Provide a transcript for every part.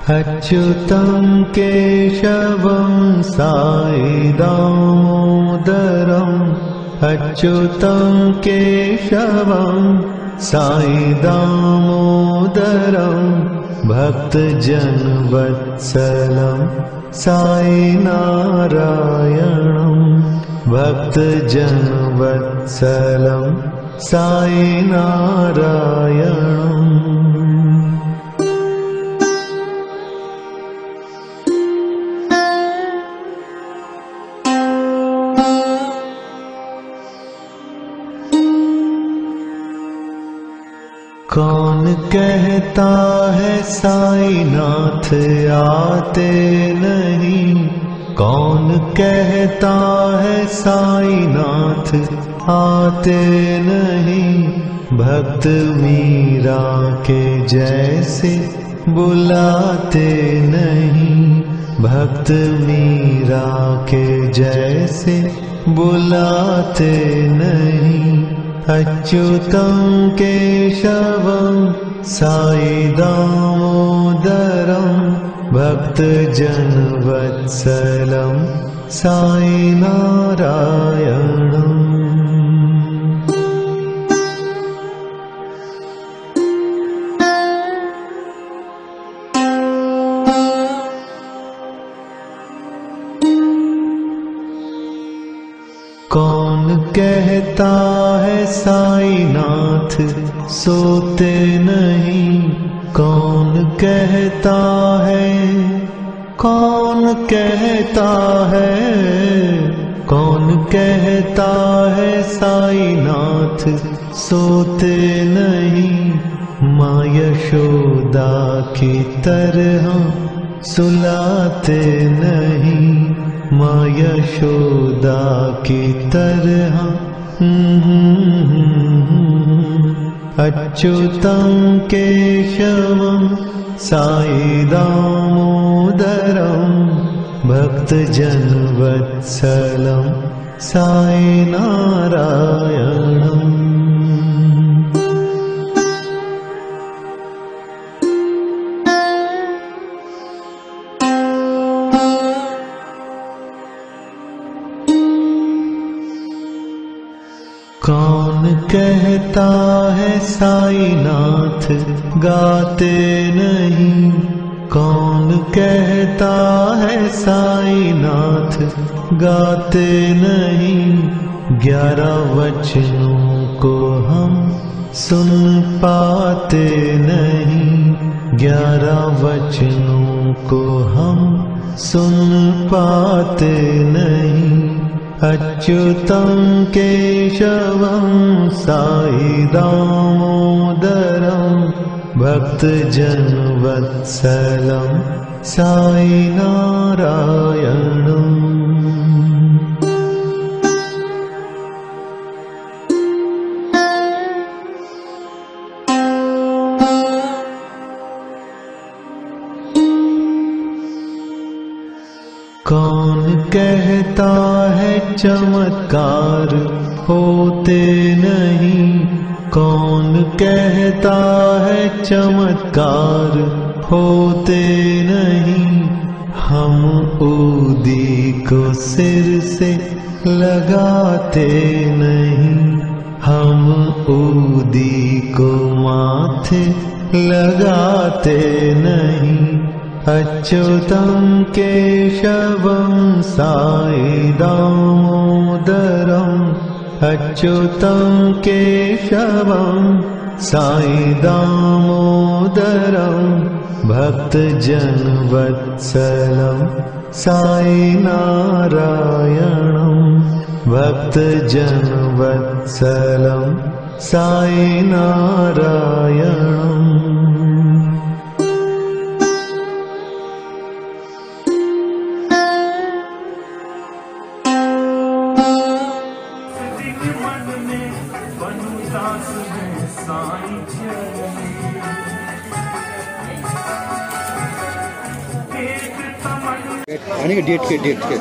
अच्युतं केशवं साईदामोदरम् अच्युतं केशवं साईदामोदरम् भक्तजनवत्सलं साईनारायणम् भक्तजनवत्सलं साईनारायणम्। कौन कहता है साईनाथ आते नहीं, कौन कहता है साईनाथ आते नहीं, भक्त मीरा के जैसे बुलाते नहीं, भक्त मीरा के जैसे बुलाते नहीं। अच्युतं केशवं साईदामोदरं भक्तजनवत्सलं साईनारायणम्। कौन कहता है साईनाथ सोते नहीं, कौन कहता है, कौन कहता है, कौन कहता है साईनाथ सोते नहीं, माँ यशोदा की तरह सुलाते नहीं, माँ यशोदा की तरह। अच्युतं केशवं साईदामोदरं भक्तजनवत्सलं साईनारायणम्। कौन कहता है साईनाथ गाते नहीं, कौन कहता है साईनाथ गाते नहीं, 11 वचनों को हम सुन पाते नहीं, 11 वचनों को हम सुन पाते नहीं। अच्युतं केशवं साईदामोदरं भक्तजनवत्सलं साईनारायणम्। कौन कहता है चमत्कार होते नहीं, कौन कहता है चमत्कार होते नहीं, हम ऊदी को सिर से लगाते नहीं, हम ऊदी को माथे लगाते नहीं। अच्युतं केशवं साईदामोदरं अच्युतं केशवं साईदामोदरं भक्तजनवत्सलं साईनारायणं भक्तजनवत्सलं साईनारायणम्। आने के डेट के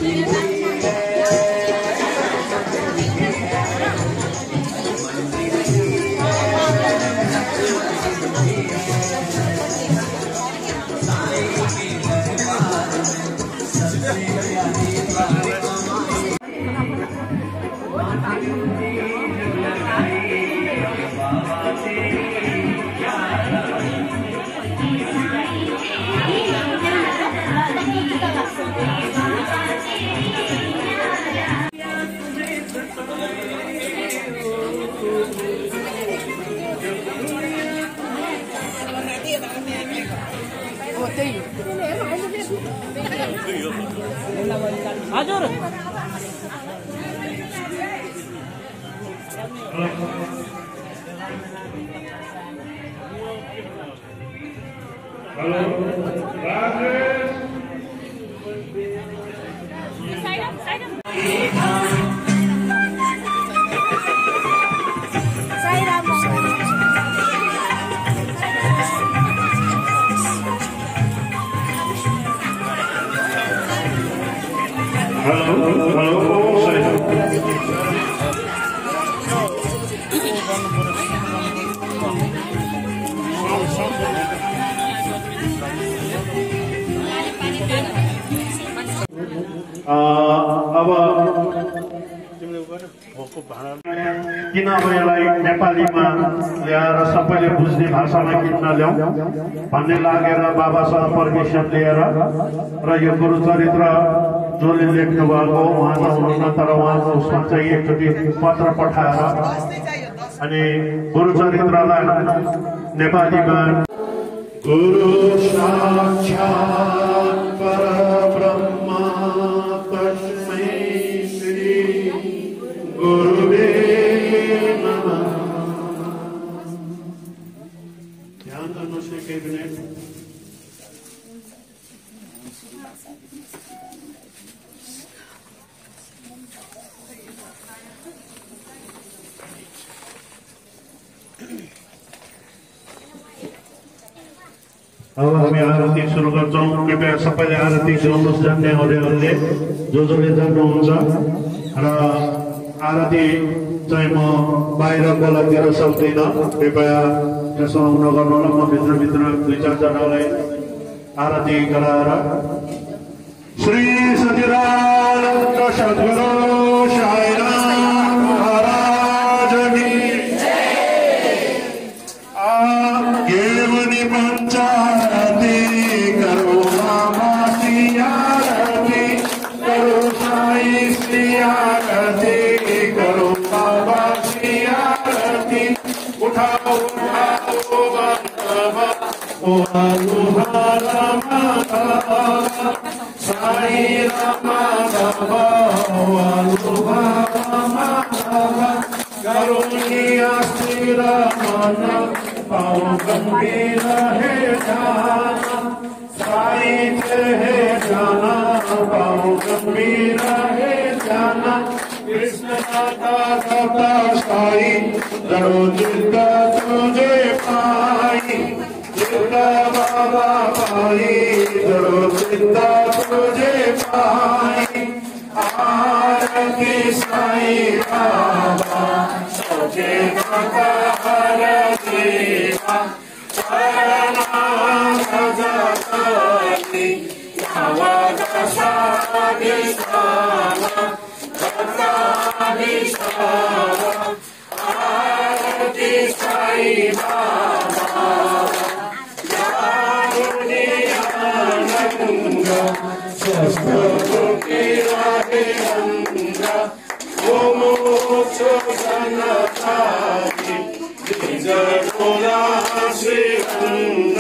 हजुर किन अब यसलाई नेपालीमा ल्याएर सबैले बुझ्ने भाषामा किन्न ल्याउँ भन्ने लागेर बाबासँग पर्मिसन लिएर र यो गुरुचरित्र जसले लेख्नु भएको उहाँ त हुनुहुन्न तर उहाँको उसमा चाहिँ एकचोटि पत्र पठाएर अनि गुरुचरित्रलाई नेपालीमा गुरु साक्षात् परब्रह्म तस्मै श्री गुरुवे नमः। ध्यान गर्नुहोस् न केही मिनट। अब हामी आरती सुरु गर्छौँ। कृपया सबैले आरती गाउनुहोस् जान्ने अरूहरूले जसले जान्नुहुन्छ र आरती चाहिँ म बाहिर बोलातिर सक्दिनँ। कृपया त्यसो नगर्नु होला। म भित्र दुई चारजनालाई आरती गराएर श्री सच्चिदानन्द सद्गुरु साईनाथ महाराज की केवनी पंचारती करो मामा सियारती करो साई सियारती करो बाबा सियारती उठाओ उठाओ बाबा तुम्हारा माता साई रामा बाबा तुम्हारा माता करुणिया स्थिर मन पाओ गंभीर है जाना साई है जाना पाओ गंभीर है जाना कृष्ण दाता दाता साई जड़ो जिद्दा तुझे पाई जिद्दा बाबा पाई जड़ो जिद्दा तुझे पाई आरती साई बाबा सोचे माता आरती शरणागतानि आरती साई बाबा जानुनियानंद स्वस्थ दुखी रहे नंद मोक्ष सनतानि निज डोला श्रीरंग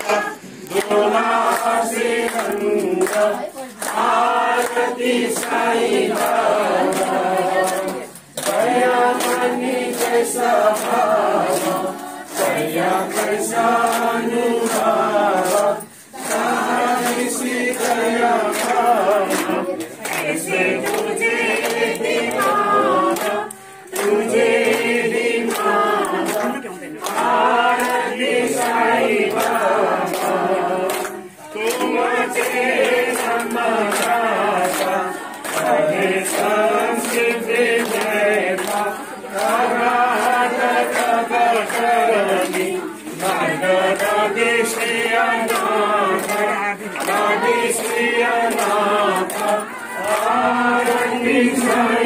आरती साई बाबा दया मनी कैसा भाव दया कैसा अनुभाव किसी दया भाव ऐसे तुझे दीवाना तुझे दीवाना आरती साई बाबा तुम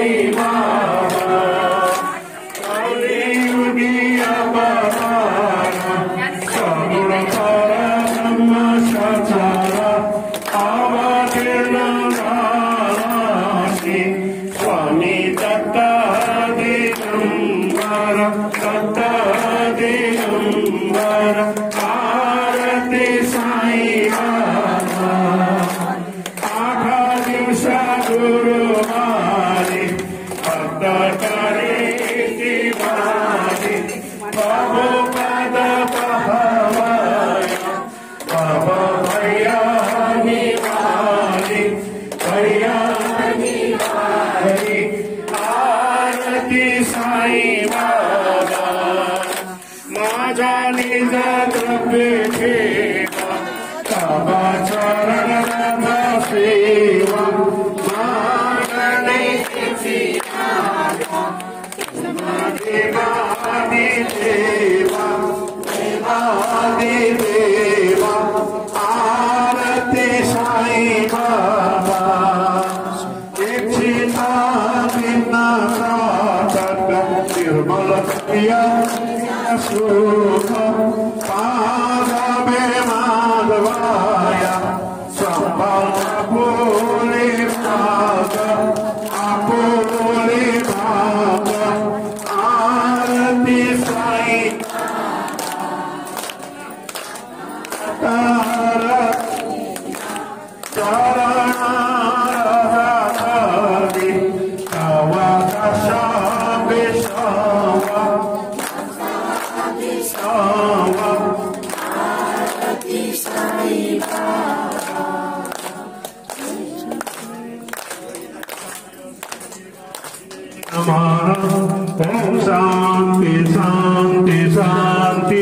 Om Shanti Shanti Shanti.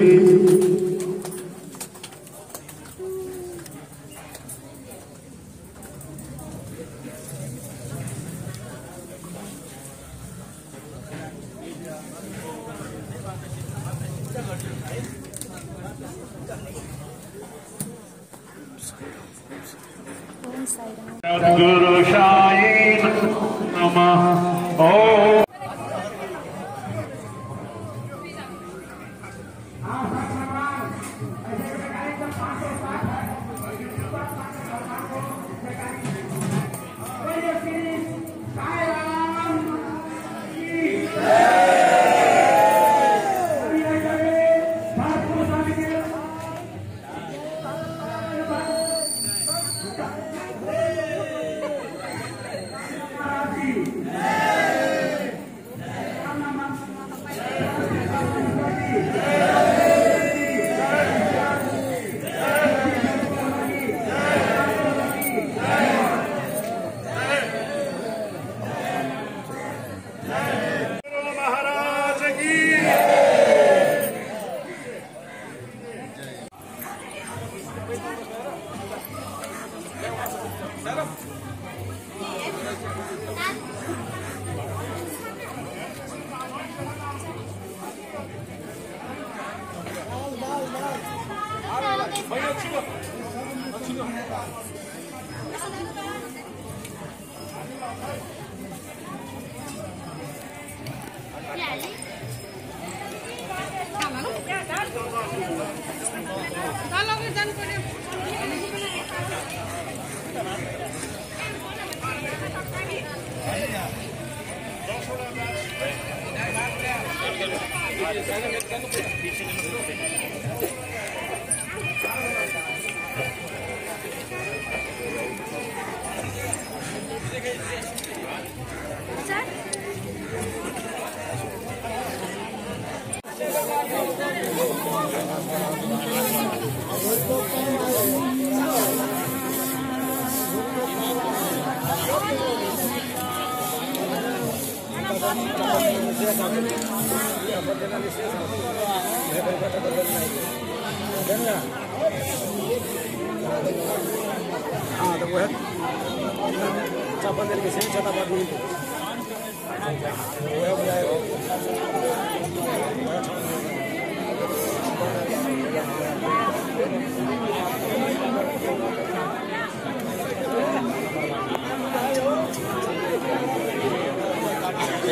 Guru Shai Namah. Om.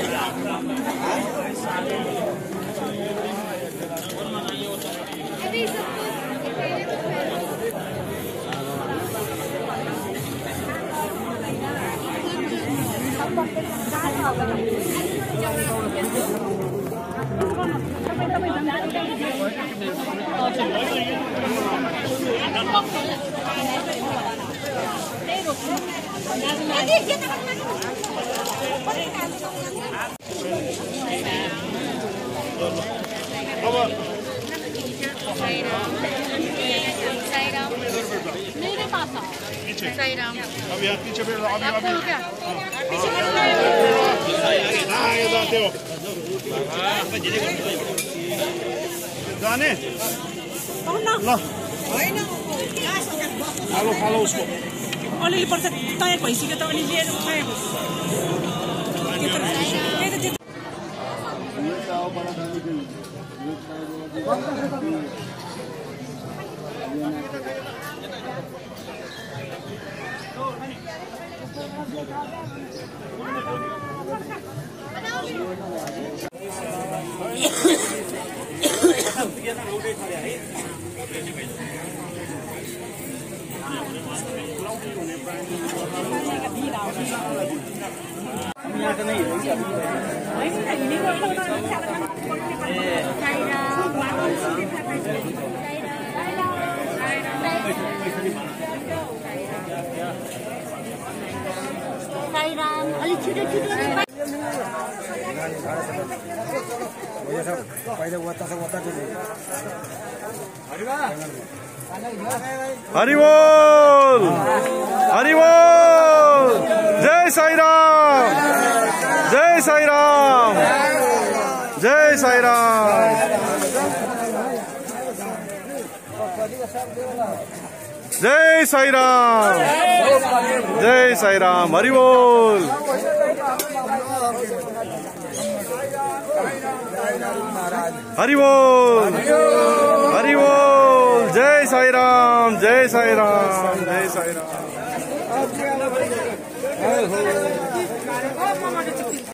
अब यहाँ पीछे बैठ आपको क्या जाने ल फालो उसको अलिअलि पर्छ तयार भइसक्यो त अनि लिएर तयार हरि बोल हरि बोल जय साई राम जय साई राम जय साई राम जय साई राम जय साई राम हरि बोल हरि बोल हरि बोल जय साई राम जय साई राम जय साई राम